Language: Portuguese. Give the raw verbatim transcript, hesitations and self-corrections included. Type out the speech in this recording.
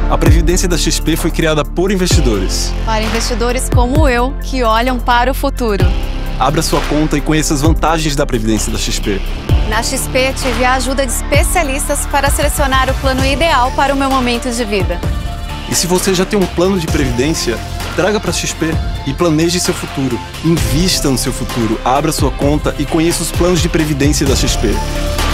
A Previdência da X P foi criada por investidores. Para investidores como eu, que olham para o futuro. Abra sua conta e conheça as vantagens da Previdência da X P. Na X P, tive a ajuda de especialistas para selecionar o plano ideal para o meu momento de vida. E se você já tem um plano de previdência, traga para a X P e planeje seu futuro. Invista no seu futuro, abra sua conta e conheça os planos de previdência da X P.